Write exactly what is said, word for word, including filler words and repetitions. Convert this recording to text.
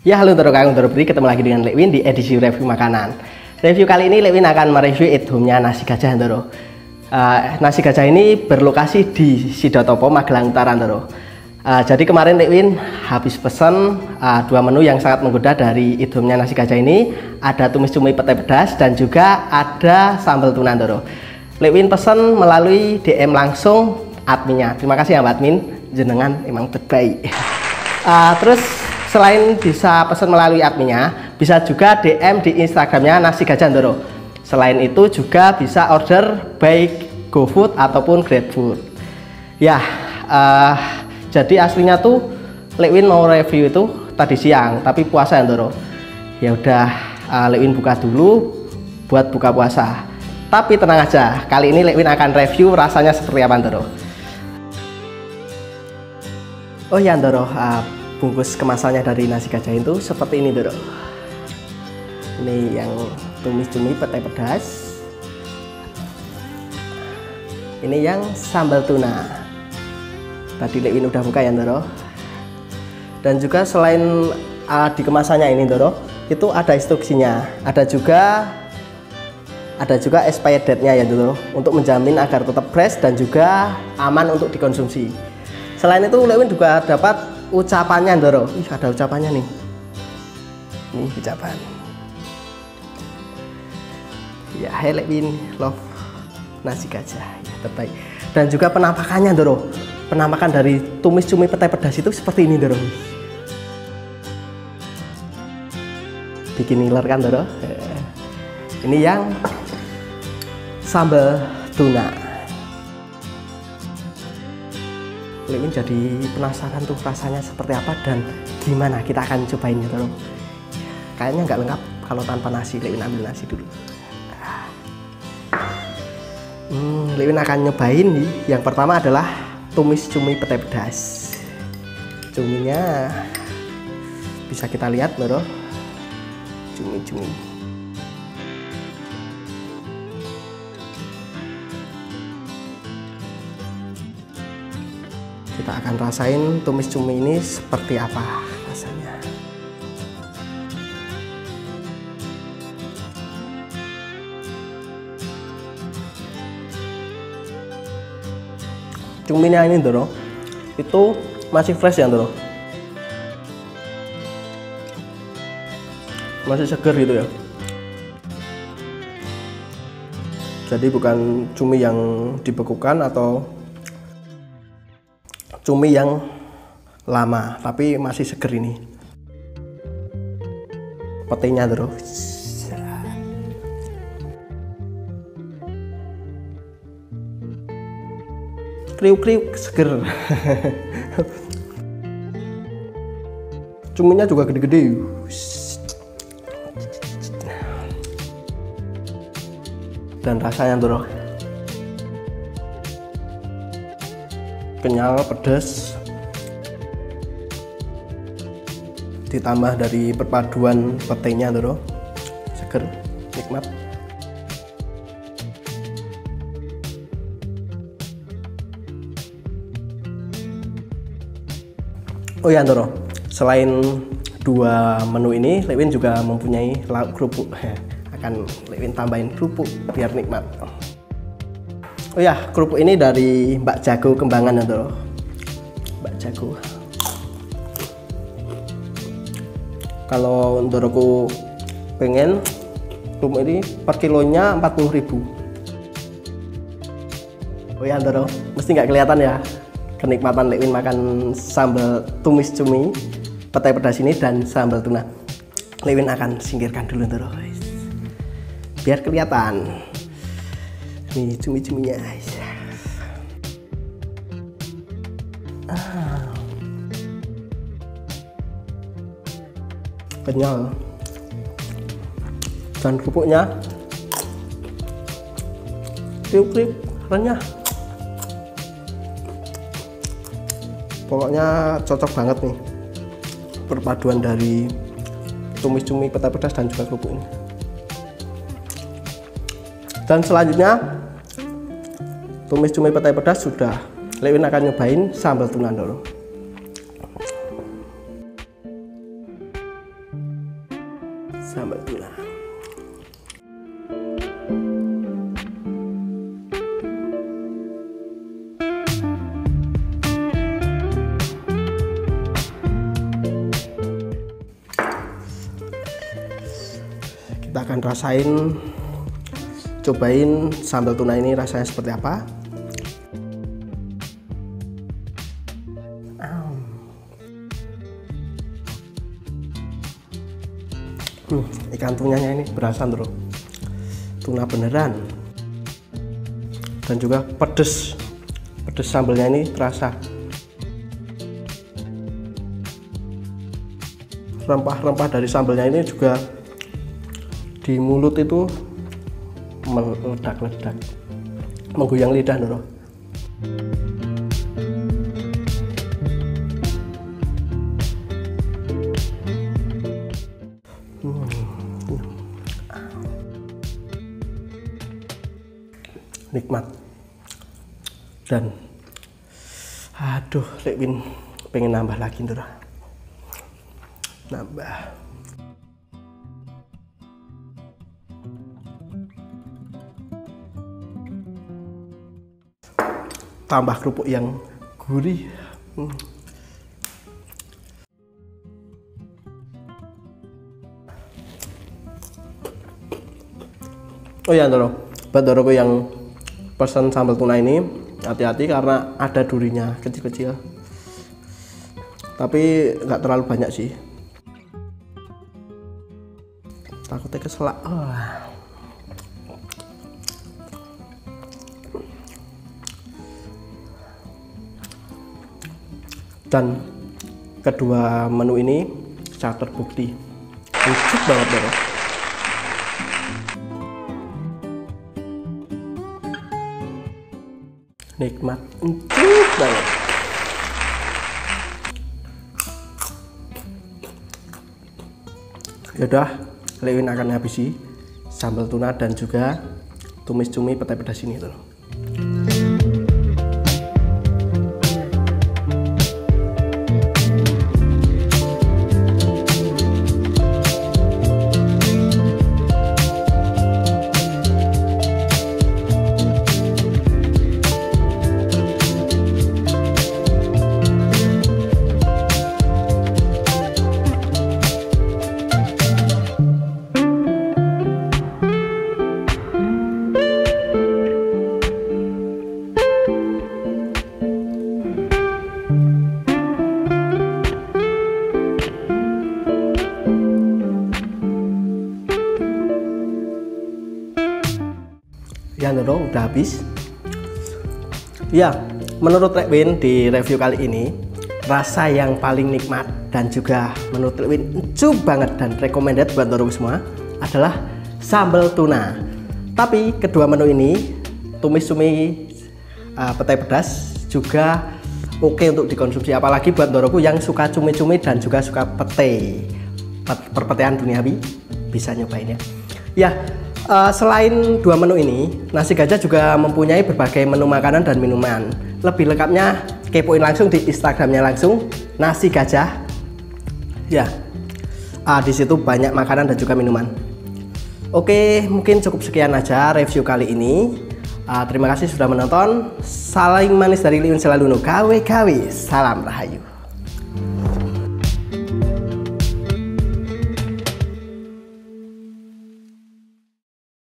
Ya halo Doro Kakung Doro Bri, ketemu lagi dengan Lekwin di edisi review makanan. Review kali ini Lekwin akan mereview at home-nya nasi gajah Doro. Uh, nasi gajah ini berlokasi di Sidotopo, Magelang Utara Doro. Uh, jadi kemarin Lekwin habis pesen uh, dua menu yang sangat menggoda dari at home-nya nasi gajah ini. Ada tumis cumi pete pedas dan juga ada sambal tuna Doro. Lekwin pesen melalui D M langsung adminnya. Terima kasih ya Mbak Admin, jenengan emang terbaik. Uh, terus selain bisa pesan melalui adminnya, bisa juga D M di Instagramnya Nasi Gajah Doro. Selain itu juga bisa order baik GoFood ataupun GrabFood. Ya, uh, jadi aslinya tuh Lekwin mau review itu tadi siang, tapi puasa ya Doro. Ya udah, uh, Lekwin buka dulu buat buka puasa. Tapi tenang aja, kali ini Lekwin akan review rasanya seperti apa Doro. Oh ya Doro, uh, bungkus kemasannya dari nasi gajah itu seperti ini Doro. Ini yang tumis cumi pete pedas. Ini yang sambal tuna. Tadi Lekwin udah buka ya Doro. Dan juga selain uh, di kemasannya ini Doro, itu ada instruksinya. Ada juga ada juga expired date-nya ya Doro, untuk menjamin agar tetap fresh dan juga aman untuk dikonsumsi. Selain itu Lekwin juga dapat ucapannya Doro. Ih, ada ucapannya nih. Ini ucapan. Ya, hey Lekwin love nasi gajah ya, terbaik. Dan juga penampakannya Doro. Penampakan dari tumis cumi pete pedas itu seperti ini Doro. Bikin ngiler kan Doro. Ini yang sambal tuna. Lekwin jadi penasaran tuh rasanya seperti apa dan gimana, kita akan cobain ya Doro. Kayaknya nggak lengkap kalau tanpa nasi. Lekwin ambil nasi dulu. Hmm, Lekwin akan nyobain nih. Yang pertama adalah tumis cumi pete pedas. Cuminya bisa kita lihat Doro. Cumi-cumi. Kita akan rasain tumis cumi ini seperti apa rasanya. Cuminya ini Doro, itu masih fresh ya Doro, masih seger gitu ya. Jadi bukan cumi yang dibekukan atau cumi yang lama, tapi masih seger ini. Petenya Doro. Kriuk-kriuk seger. Cuminya juga gede-gede. Dan rasanya Doro, kenyal, pedas, ditambah dari perpaduan petenya Doro, seger, nikmat. Oh ya Doro, selain dua menu ini, Lekwin juga mempunyai lauk kerupuk. Akan Lekwin tambahin kerupuk biar nikmat. Oh ya, kerupuk ini dari Mbak Jago Kembangan ya Doro. Mbak Jago. Kalau Doroku pengen kerupuk ini per kilonya empat puluh ribu. Oh ya Doro, mesti nggak kelihatan ya kenikmatan Lekwin makan sambal tumis cumi pete pedas ini dan sambal tuna. Lekwin akan singkirkan dulu Doro, biar kelihatan. Nih cumi-cuminya. Ah. Kenyal. Dan kerupuknya kriuk-kriuk, renyah. Pokoknya cocok banget nih perpaduan dari tumis cumi pete pedas dan juga kerupuk ini. Dan selanjutnya tumis cumi pete pedas sudah, Lekwin akan nyobain sambal tuna Doro. sambal tuna. Kita akan rasain, cobain sambal tuna ini rasanya seperti apa. Hmm, ikan tunanya ini berasa bro, tuna beneran, dan juga pedes, pedes sambalnya ini terasa. Rempah-rempah dari sambalnya ini juga di mulut itu meledak-ledak, menggoyang lidah bro. Nikmat, dan aduh Lewin pengen nambah lagi tuh, nambah. Tambah kerupuk yang gurih. hmm. Oh ya Doro, buat Doroku yang pesan sambal tuna ini, hati-hati karena ada durinya kecil-kecil, tapi nggak terlalu banyak sih, takutnya keselak. Oh. Dan kedua menu ini secara terbukti lucu banget Doro. Nikmat, empuk banget. Yaudah, Lewin akan habisi sambal tuna dan juga tumis cumi petai pedas ini tuh. Ya Doro, udah habis. Ya, menurut Lewin di review kali ini, rasa yang paling nikmat dan juga menurut Lewin lucu banget dan recommended buat Doro semua adalah sambal tuna. Tapi kedua menu ini, tumis cumi uh, petai pedas juga oke okay untuk dikonsumsi, apalagi buat Doroku yang suka cumi-cumi dan juga suka pete, perpetean duniawi, bisa nyobain ya. Ya. Uh, selain dua menu ini, Nasi Gajah juga mempunyai berbagai menu makanan dan minuman. Lebih lengkapnya kepoin langsung di Instagramnya langsung, Nasi Gajah. Ya, uh, di situ banyak makanan dan juga minuman. Oke, mungkin cukup sekian aja review kali ini. Uh, terima kasih sudah menonton. Salam manis dari Lewin selalu no gawe gawe. Salam rahayu.